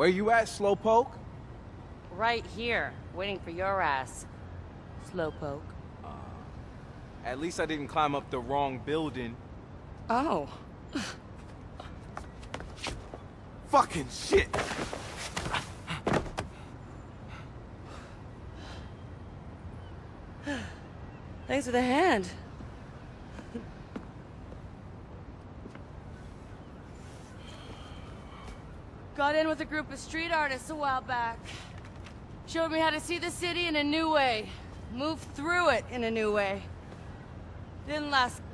Where you at, Slowpoke? Right here, waiting for your ass. Slowpoke. At least I didn't climb up the wrong building. Oh. Fucking shit! Thanks for the hand. Got in with a group of street artists a while back. Showed me how to see the city in a new way. Move through it in a new way. Didn't last